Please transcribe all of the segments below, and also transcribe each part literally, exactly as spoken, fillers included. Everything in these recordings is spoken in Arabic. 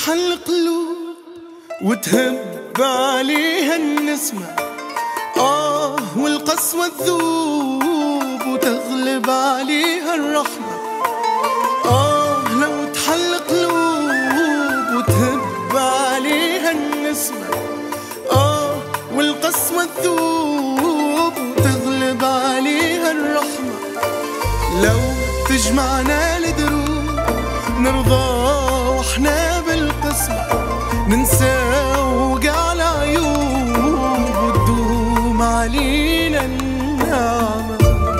تحل قلوب وتهب عليها النسمة، آه والقسوة تذوب وتغلب عليها الرحمة. آه لو تحل قلوب وتهب عليها النسمة، آه والقسوة تذوب وتغلب عليها الرحمة. لو تجمعنا لدروب نرضى واحنا بالقسمة، ننسى وقع العيوب وتدوم علينا النعمة.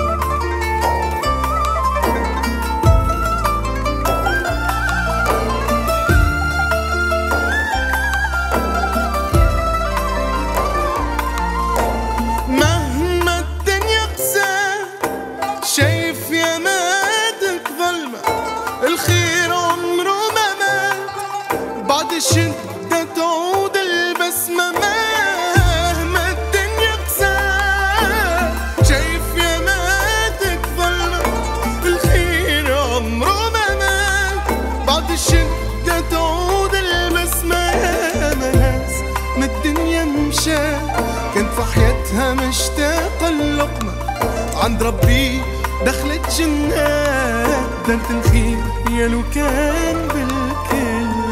مهما الدنيا قسى شايف يا ماتك ظلمة، الخير عمره ما مات بعد الشدة تعود البسمة. مهما الدنيا قسى شايف يا ماتك ظلمة، الخير عمره ما مات بعد الشدة تعود البسمة. يا ناس ما الدنيا مشى كانت في حياتها مشتاقة اللقمة، عند ربي دخلت جنات دارت الخير يا لو كان بالكلمة.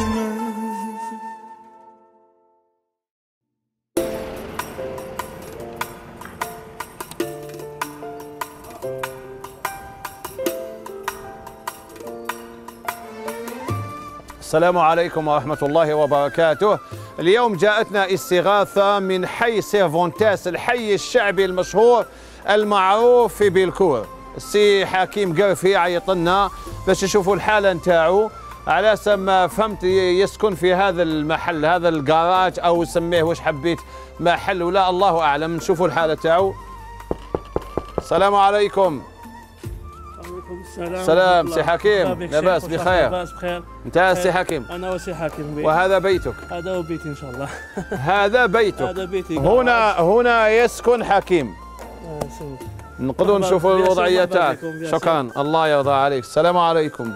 السلام عليكم ورحمة الله وبركاته. اليوم جاءتنا استغاثة من حي سيرفونتاس، الحي الشعبي المشهور المعروف في بيلكور. السي حكيم قرفي عيط لنا باش نشوفوا الحالة نتاعو، على ما فهمت يسكن في هذا المحل، هذا الجراج أو سميه واش حبيت، محل ولا الله أعلم. نشوفوا الحالة تاعو. السلام عليكم. السلام. سلام سي حكيم، لاباس بخير؟ لاباس بخير. انت سي حكيم؟ انا وسي حكيم بي. وهذا بيتك؟ هذا هو بيتي ان شاء الله. هذا بيتك؟ هذا بيتي. هنا هنا يسكن حكيم. آه نقدروا نشوفوا الوضعية تاعك. شكرا، الله يرضى عليك. السلام عليكم.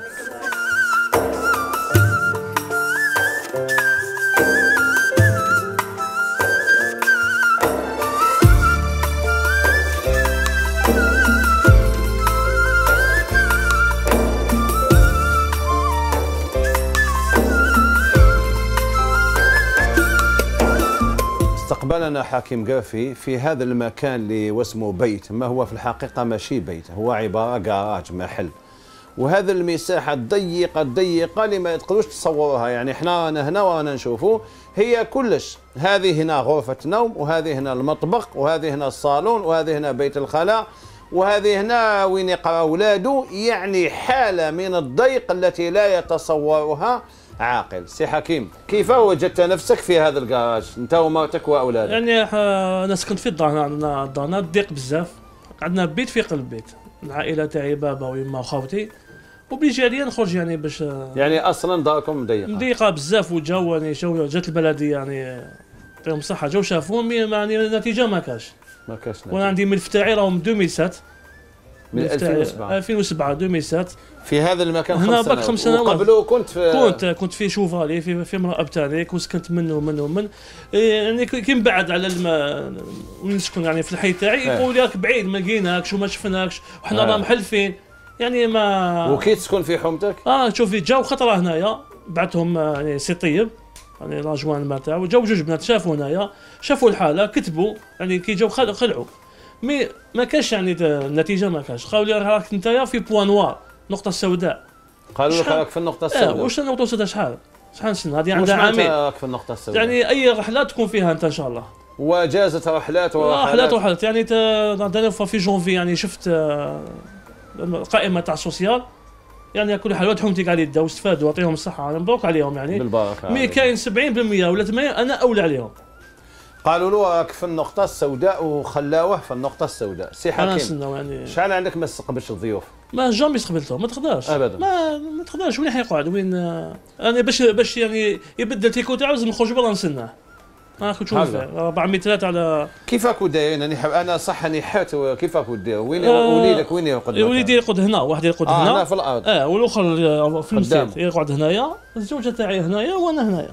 استقبلنا حكيم قرفي في هذا المكان اللي واسمه بيت، ما هو في الحقيقة ماشي بيت، هو عبارة جراج، محل. وهذا المساحة الضيقة الضيقة اللي ما تقدروش تصوروها، يعني احنا رانا هنا ورانا نشوفوا هي كلش. هذه هنا غرفة نوم، وهذه هنا المطبخ، وهذه هنا الصالون، وهذه هنا بيت الخلاء، وهذه هنا وين يقرا أولاده. يعني حالة من الضيق التي لا يتصورها عاقل. سي حكيم، كيف وجدت نفسك في هذا الجراج انت ومرتك واولادك؟ يعني انا سكنت في الدار، عندنا دارنا ضيق بزاف، عندنا بيت في قلب بيت، العائله تاعي بابا ويما وخوتي، وبيجي عليا نخرج يعني باش. يعني اصلا داركم مضيقه؟ مضيقه بزاف، وجو يعني جو جات البلديه يعني يعطيهم الصحه، جو شافوهم يعني النتيجه ما كاش. ما كاش نتيجه. وانا عندي ملف تاعي راهو من ألفين وسبعة. من ألفين وسبعة ألفين وسبعة ألفين وسبعة في هذا المكان. هنا باك خمس سنوات. وقبله كنت في كنت كنت في شوفالي في في مرأة بتانيك، وسكنت منه ومنه ومن يعني كي نبعد على الماء وين نسكن يعني في الحي تاعي، يقول لك بعيد ما لقيناكش وما شفناكش وحنا راه محلفين يعني ما. وكي تسكن في حومتك؟ اه شوفي جاو خطره هنايا، بعتهم يعني سي طيب يعني لاجوان ما تاعو، جاو جوج بنات شافوا هنايا، شافوا الحاله كتبوا يعني كي جاو خلعوا، مي ما كاش يعني النتيجه ما كاش. قالوا لي راك نتايا في بوان نوار، نقطه سوداء. قالوا لك راك في النقطه السوداء؟ اه واش النقطه السوداء شحال؟ شحال سنه هذه؟ عندها عامين. راك في النقطه السوداء يعني اي رحله تكون فيها انت ان شاء الله. وجازت رحلات ورحلات رحلات ورحلات يعني في جونفي يعني شفت القائمه تاع السوسيال، يعني على كل حال واد حومتي قاعد يداو استفادوا، يعطيهم الصحه، انا مبروك عليهم يعني بالبركه. مي كاين سبعين بالمئة ولا ثمانين انا اولى عليهم. قالوا له راك في النقطة السوداء وخلاوه في النقطة السوداء. سي حكيم، يعني شحال عندك ما تستقبلش الضيوف؟ ما جامي استقبلتهم، ما تقدرش ابدا، ما ما تقدرش. وين حيقعد وين؟ انا باش باش يعني يبدل تيكو تاعو لازم نخرج برا نستناه. انا كنت نشوف أربعة مترات على. كيف راكو دايرين؟ انا حاب انا صح راني حات، كيف راكو ديروا؟ وين وليدك وين يرقد؟ وليدي يرقد هنا، واحد يرقد آه هنا هنا في الارض، اه والاخر في المسجد يقعد هنايا، الزوجه تاعي هنايا وانا هنايا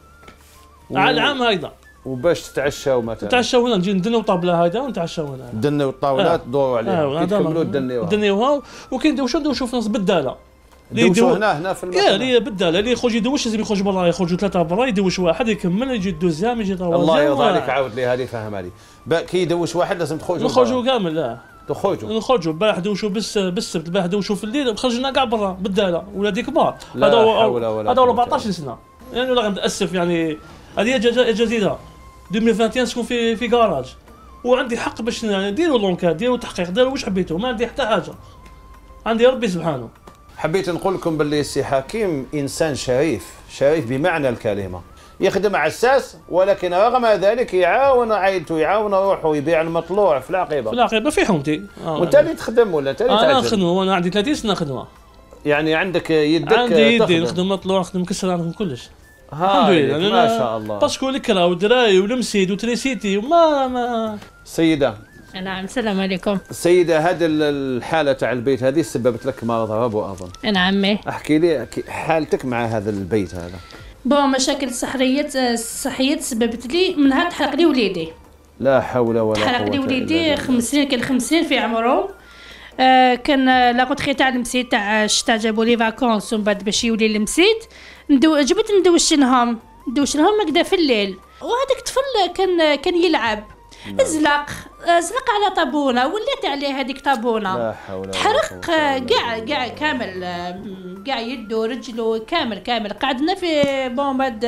و... على العام هيدا. وباش تتعشاو مثلا؟ نتعشاو هنا، نجي ندنيو طابله هيدا ونتعشاو هنا، دنيو الطاولات تدوروا عليها، آه. تكملوا دنيوها دنيوها. وكاين دوشو ندوشو في نص بداله، يدوشوا هنا هنا في المكان. اه اللي بداله اللي يخرج يدوش لازم يخرج برا، يخرجوا ثلاثه برا، يدوش واحد يكمل، يجي الدوزيام يجي طوازيام. الله يرضى عليك، عاود لي هذه فهم لي. كي يدوش واحد لازم تخرجوا نخرجوا كامل. لا تخرجوا نخرجوا البارح دوشوا بس بالسبت، البارح دوشوا في الليل، خرجنا كاع برا بالداله، ولادي كبار. هذا هو هذا أربعطاش سنه يعني، ولا متاسف يعني. هذه جزيره ألفين وواحد وعشرين تكون في في كراج، وعندي حق باش نديروا لونكات، ديروا تحقيق، ديروا واش حبيتوا، ما عندي حتى حاجه، عندي ربي سبحانه. حبيت نقول لكم باللي السي حكيم انسان شريف، شريف بمعنى الكلمه، يخدم عساس ولكن رغم ذلك يعاون عائلته، يعاون روحه، يبيع المطلوع في العقيبه. في العقيبه في حومتي. آه وانت اللي تخدم ولا انت اللي تعجل؟ انا نخدم، وانا عندي ثلاثين سنه خدمه. يعني عندك يدك؟ عندي يدي نخدم مطلوع، نخدم كسر، نخدم كلش. الحمد لله ما شاء الله. باسكو الكرا ودراي ولمسيد وتريسيتي وما ما. سيده. نعم السلام عليكم. سيده، هذه الحاله تاع البيت هذه سببت لك مرض ربو اظن. نعم. احكي لي حالتك مع هذا البيت هذا. بون مشاكل صحيه صحيه سببت لي منها تحرق لي وليدي. لا حول ولا قوه. تحرق لي وليدي خمس سنين، كان خمس سنين في عمره. آه كان لا غوتخي تاع المسيد تاع الشتا، جابوا لي فاكونس ومن بعد باش يولي المسيد ندو جبت ندوش لهم ندوش لهم هكذا في الليل، وهذاك الطفل كان كان يلعب زلق زلق على طابونه، ولات عليه هذيك طابونه. لا حول. تحرق كاع كاع كامل، كاع يدو رجلو كامل كامل. قعدنا في بومباد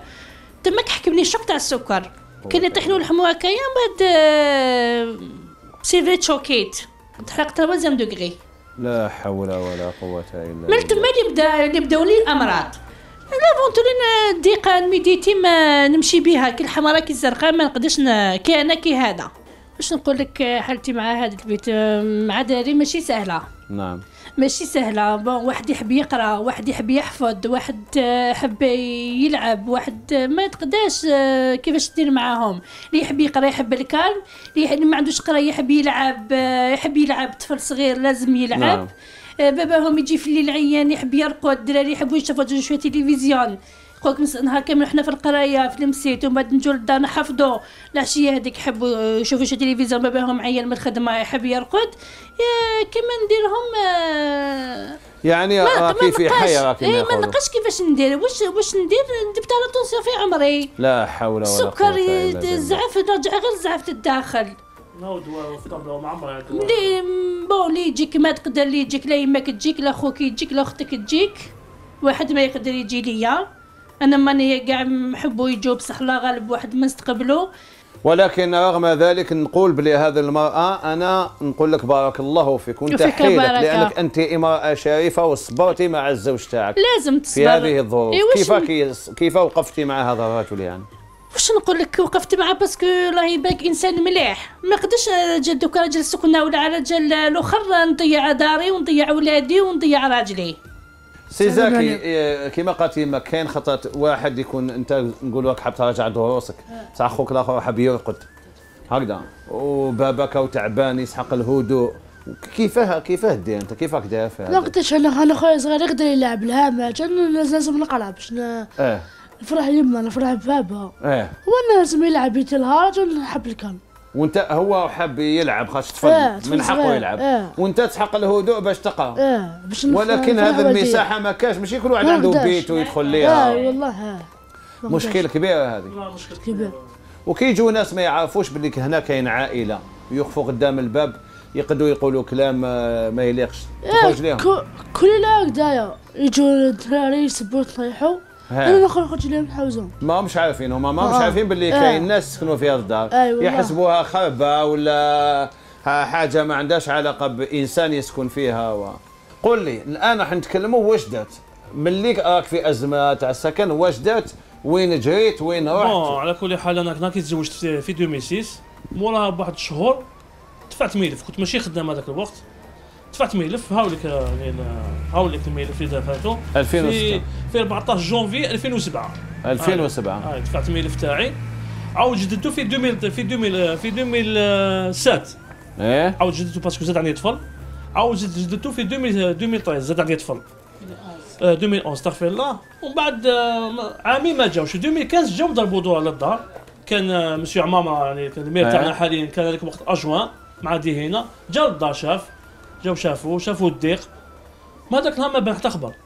تماك حكمني الشوك تاع السكر، كان يطيحلو لحم هكايا، من بعد سيفريت شوكيت، تحرق تروازيام دوغري. لا حول ولا قوه الا بالله. من تما اللي بدا اللي بداو لي الامراض. لافونتولين الدقيقه الميديتي ما نمشي بها، كي الحمراء كي الزرقاء ما نقدرش كي انا كي هذا. باش نقول لك حالتي مع هذا البيت مع داري ماشي سهله. نعم ماشي سهله. بون واحد يحب يقرا، واحد يحب يحفظ، واحد يحب يلعب، واحد ما تقداش كيفاش دير معاهم. اللي يحب يقرا يحب الكالم، اللي ما عندوش قرا يحب يلعب، يحب يلعب. طفل صغير لازم يلعب. نعم. باباهم يجي في الليل عيان يحب يرقد، الدراري يحبوا يشوفوا شويه تلفزيون. يقولك نهار كامل حنا في القرايه في المسيت، ومن بعد نجوا للدار نحفظوا. العشيه هذيك يحبوا يشوفوا شويه تلفزيون، باباهم عيان من الخدمه يحب يرقد. كيما نديرهم يعني راكي في حياه راكي ما نلقاش كيفاش ندير. واش واش ندير؟ جبت على طونسيون في عمري. لا حول ولا قوه. السكر الزعف رجع غير الزعف الداخل. ناود في طابله معمره لي بون لي يجيك ما تقدر، لي يجيك لا يماك تجيك، لا خوك يجيك، لا اختك تجيك، واحد ما يقدر يجي ليا. انا ماني كاع محبو يجوا بصح الله غالب، واحد ما نستقبلو. ولكن رغم ذلك نقول بلي هذه المرأة، أنا نقول لك بارك الله فيك وتحية لك، لأنك أنت امرأة شريفة وصبرتي مع الزوج تاعك لازم تصبر في هذه الظروف. كيف ن... كيف وقفتي مع هذا الرجل يعني؟ واش نقول لك وقفت معاه باسكو الله يبارك انسان مليح. ما نقدرش جا دوكا راجل سكنه ولا على رجل الاخر نضيع داري ونضيع ولادي ونضيع راجلي. سي زكي كيما قالتي ما كاين خطات واحد يكون انت نقول لك حاب تراجع دروسك تاع خوك الاخر حاب يرقد هكذا، وباباك وتعبان يسحق الهدوء. كيفاه كيفاه دير انت كيفاك داير في هذا؟ ما قلتش انا انا خويا صغير يقدر يلعب الهامه، كان لازم نقرا باش اه نفرح يما نفرح ببابا. اه وانا لازم يلعب يتلهى نحب الكلام. وانت هو حاب يلعب خاص طفل آه من حقه يلعب. آه وانت تسحق الهدوء باش تقرا. اه باش ولكن هذه المساحه ما كاش، ماشي كل واحد عنده بيت ويدخل ليها. اه والله اه مشكل كبير هذه. مشكل كبير. وكيجوا ناس ما يعرفوش باللي هنا كاين عائله ويقفوا قدام الباب يقدروا يقولوا كلام ما يليقش، تخرج لهم. كل لا هكذايا يجوا الدراري يسبوا يطيحوا، انا نخرج لهم نحوزهم. ما همش عارفين، هما ما همش آه. عارفين باللي آه. كاين ناس يسكنوا في هذا الدار. آه يحسبوها خربه ولا حاجه ما عندهاش علاقه بانسان يسكن فيها. و... قول لي الان راح نتكلموا واش دات ملي راك في ازمه تاع السكن، واش دات، وين جريت، وين رحت؟ بون على كل حال انا كنا كي تزوجت في ألفين وستة موراها بواحد الشهور دفعت ملف، كنت ماشي خدام هذاك الوقت، دفعت ملف هاوليك يعني هاوليك الملف اللي دفعته ألفين وستة في في أربعطاش جونفي ألفين وسبعة ألفين وسبعة آه. آه. دفعت الملف تاعي عاود جددته في ألفين في ألفين في ألفين وسبعة. ايه عاود جددته باسكو زاد عني طفل. عاود جددته في ألفين ألفين وثلاثة زاد عني طفل. ألفين وأحد عشر استغفر الله. ومن بعد عامين ما جاوش. ألفين وخمسطاش جاو ضربوا دور على الدار. كان مسيو عمامه يعني كان المير تاعنا حاليا كان هذاك الوقت اجوان مع ديهينا. جا للدار شاف جاو شافوا شافوا الضيق. ما هذاك النهار ما بان حتى خبر.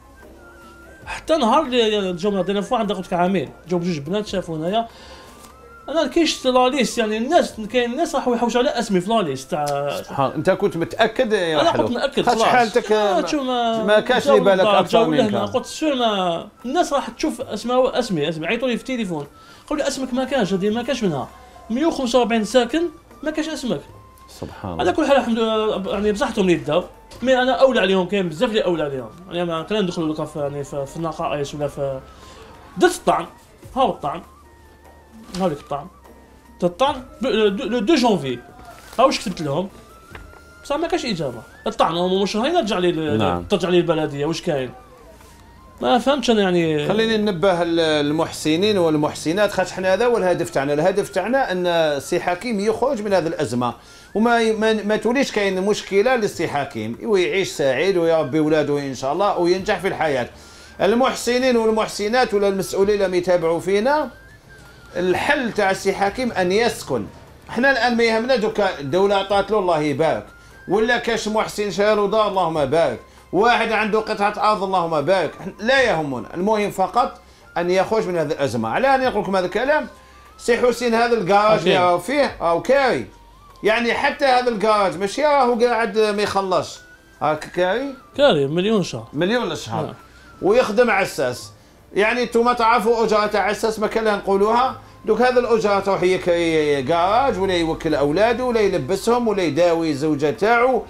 حتى نهار اللي جاو ناضينا فوا عندنا قلت عامين جاو بجوج بنات شافوا هنايا. انا كاينش لا ليست يعني الناس كاين الناس راحوا يحوشوا على اسمي في لا ليست تاع سبحان. انت كنت متاكد يا انا حلو؟ كنت متاكد خاطش خلاص. حالتك آه، ما, شو ما, ما كاش جاو لي بالك للدار، اكثر جاو لهنا. منك. قلت سور ما الناس راح تشوف اسماء اسمي اسمي عيطوا لي في التليفون قالوا لي اسمك ما كانش هذه ما كانش منها مئة وخمسة وأربعين ساكن ما كانش اسمك. سبحان على الله. كل حال الحمد لله يعني بصحتهم اللي داو مي انا اولى عليهم كاين بزاف اللي اولى عليهم يعني ما كنا ندخلوا لك في يعني في, في النقائص ولا في درت الطعن. هاو الطعن هاو لك الطعن الطعن لو اثنين جونفي هاو واش كتبت لهم بصح ما كاش اجابه. الطعن هو مش هاي رجع لي نعم. ترجع لي البلديه واش كاين ما فهمتش انا يعني. خليني ننبه المحسنين والمحسنات خاطر حنا هذا هو الهدف تاعنا. الهدف تاعنا ان السي حكيم يخرج من هذه الازمه وما ما, ما توليش كاين مشكله للسي حكيم ويعيش سعيد ويربي اولاده ان شاء الله وينجح في الحياه. المحسنين والمحسنات ولا المسؤولين اللي يتابعوا فينا الحل تاع السي حكيم ان يسكن. احنا الان ما يهمنا دوكا الدوله عطات له الله يبارك ولا كاش محسن شارو دار اللهم بارك واحد عنده قطعه ارض اللهم بارك لا يهمنا. المهم فقط ان يخرج من هذه الازمه. على ان نقول لكم هذا الكلام سي حسين هذا الكراج اللي راهو فيه راهو كاري يعني حتى هذا الكراج ماشي راهو قاعد ما يخلصش هاك كاري كاري مليون شهر مليون للشهر ويخدم عساس. يعني انتم تعرفوا اجره تاع عساس ما كان نقولوها دوك هذا الاجره تروح يكري كراج ولا يوكل اولاده ولا يلبسهم ولا يداوي الزوجه تاعو.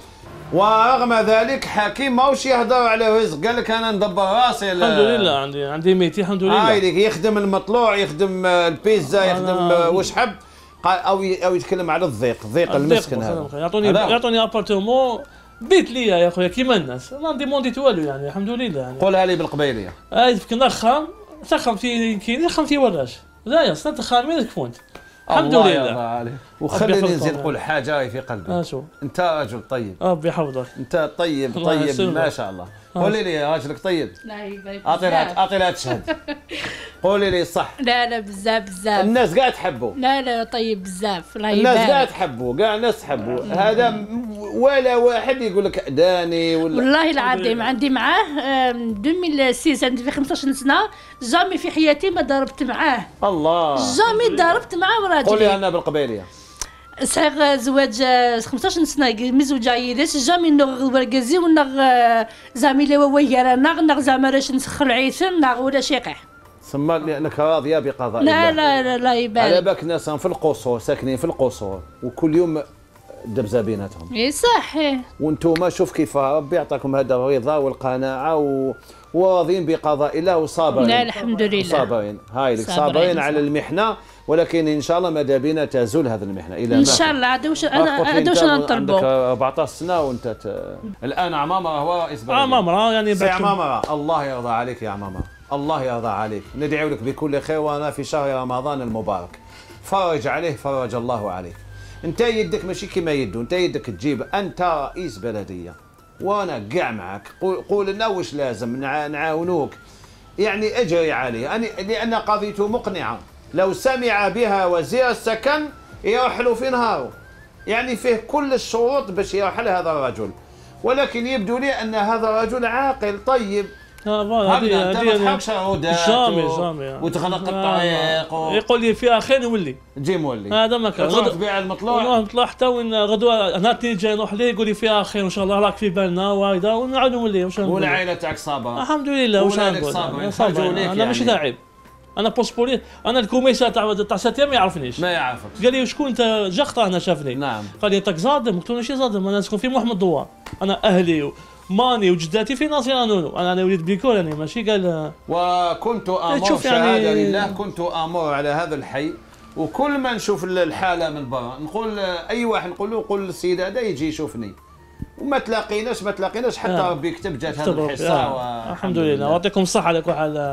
ورغم ذلك حكيم ماهوش يهضر على رزق قال لك انا ندبر راسي. الحمد لله عندي عندي ميتي الحمد لله. هاي يخدم المطلوع يخدم البيتزا يخدم واش حب او او يتكلم على الضيق الضيق المسكن هذا. يعطوني يعطوني ابارتمون بيت ليا يا خويا كيما الناس ما ديمونديت والو يعني الحمد لله يعني. قولها لي بالقبيليه. هاي كنا خام تخم في كاين خم في وراش لا يا صنت خامين كفونت الحمد الله لله. يرضى عليك. وخليني نزيد نقول حاجه في قلبي. اه شو انت رجل طيب ربي يحفظك. انت طيب طيب ما شاء الله. قولي لي راجلك طيب. لا يبارك اعطي لها اعطي لها تشهد. قولي لي صح. لا لا بزاف بزاف الناس قاعد تحبوا. لا لا طيب بزاف الله الناس يبارك. قاعد تحبوا كاع الناس تحبوا. هذا م- ولا واحد يقول لك داني ولا والله العظيم عندي معاه آم، ألفين وستة عندي في خمسطاش سنه جامي في حياتي ما ضربت معاه الله. جامي ضربت معاه قولي وراجلي لنا بالقبيليه. صغير زواج آه، خمسطاش سنه مزوج عيلات جامي نغ ورقزي ونغ آه، زامي لي ويا نغ نغ زعما راش نسخر عيثم نغ ولا شيقح. ثم لانك راضيه بقضاء لا الله. لا لا لا على يبارك. بالك ناس في القصور ساكنين في القصور وكل يوم دبزه بيناتهم. اي صح إيه. وانتم شوف كيف ربي يعطيكم هذا الرضا والقناعه و... وراضين بقضاء الله وصابرين. لا الحمد لله. صابرين هاي لك صابرين، صابرين صح. على المحنه ولكن ان شاء الله ماذا بينا تزول هذه المحنه الى ان شاء الله هذا واش انا هذا واش عندك نطلبوا. أربعطاش سنه وانت ت... الان عمامه هو رئيس بلديه. عمامه يعني سي بعد عمامه الله يرضى عليك يا عمامه الله يرضى عليك. ندعو لك بكل خير وانا في شهر رمضان المبارك. فرج عليه فرج الله عليك. انت يدك ماشي كما يدو انت يدك تجيب انت رئيس بلديه وانا كاع معك. قول, قول لنا واش لازم نع... نعاونوك يعني اجري عليه يعني لان قضيته مقنعه. لو سمع بها وزير السكن يرحل في نهاره يعني فيه كل الشروط باش يرحل هذا الرجل ولكن يبدو لي ان هذا الرجل عاقل طيب. اه هذه هذه ما تحركش عودات جامي و... جامي وتغلق الطريق و... يقول لي فيها خير نولي تجي مولي هذا ما كان غدو تبيع المطلوع والله نطلع حتى وين غدوه انا تيجي نروح ليه يقول لي فيها خير ان شاء الله راك في بالنا وهذا ونعاود نولي واش نقول والعائله تاعك صابره الحمد لله واش ولادك نقول صابرين، أنا خرجوا صابر. ليك انا ماشي يعني. لاعب انا بوسبولي انا الكوميسا تاع تاع ساتيام ما يعرفنيش ما يعرفك. قال لي شكون انت جخطه انا شافني نعم. قال لي انت صادم قلت له ماشي صادم انا نسكن في محمد دوار انا اهلي ماني وجداتي في ناصر نونو انا انا وليد بيكور يعني ماشي قال وكنت امر تشوف شهاده يعني- لله كنت امر على هذا الحي وكل ما نشوف الحاله من برا نقول اي واحد نقول له قول للسيد هذا يجي يشوفني وما تلاقيناش ما تلاقيناش حتى آه. ربي كتب جات هذه اكتب ربي. الحصه آه. الحمد لله يعطيكم الصحه على كل حال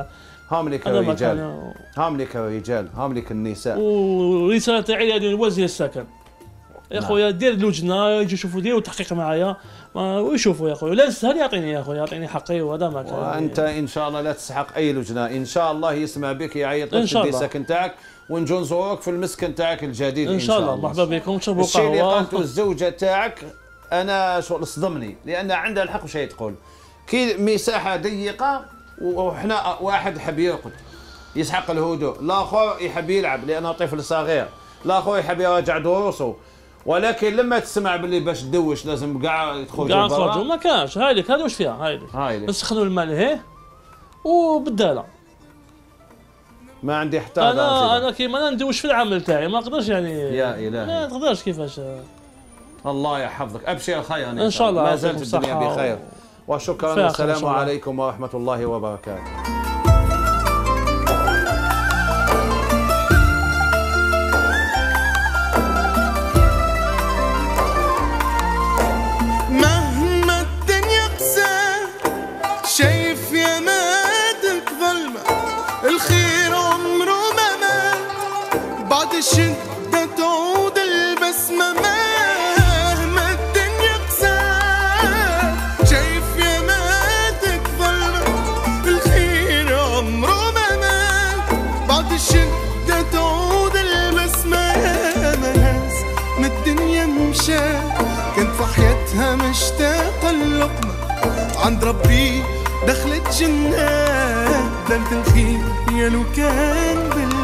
هام لك هذا الرجال، مكان. هام لك الرجال، هام لك النساء. ورساله تاعي لوزير السكن يا خويا دير لجنه يجوا يشوفوا ديروا تحقيق معايا ويشوفوا يا خويا، لا سهل يعطيني يا خويا يعطيني حقي وهذا ما كان. وانت ان شاء الله لا تستحق اي لجنه، ان شاء الله يسمع بك يعيط لك في السكن تاعك ونجو نزوروك في المسكن تاعك الجديد ان شاء الله. مرحبا بكم تشربوا قهوه. الشيء اللي قالته الزوجه تاعك انا شغل صدمني، لان عندها الحق وشي تقول كي مساحه ضيقه وحنا واحد حب يرقد يسحق الهدوء، الاخر يحب يلعب لانه طفل صغير، الاخر يحب يراجع دروسه، ولكن لما تسمع باللي باش تدوش لازم كاع يدخل كاع نخرجوا ما كانش. هايلك هذا واش فيها هايلك هايلك نسخنوا الماء لهيه وبالداله. ما عندي حتى انا انا كيما انا ندوش في العمل تاعي ما نقدرش يعني. يا الهي ما نقدرش كيفاش. الله يحفظك، ابشر خيرا ان شاء الله. ما زالت الدنيا بخير وشكرا والسلام عليكم ورحمه الله وبركاته. مهما الدنيا قسى شايف يا ماتك ظلمة، الخير عمره ما مات بعد الشدة تعود البسمة. مهما الدنيا قسى شايف يا ماتك ظلمة، الخير عمره ما مات بعد الشدة تعود البسمة. يا ناس ما الدنيا مشات كانت في حياتها مشتاقة اللقمة، عند ربي دخلت جنات دارت الخير يا لو كان بالله.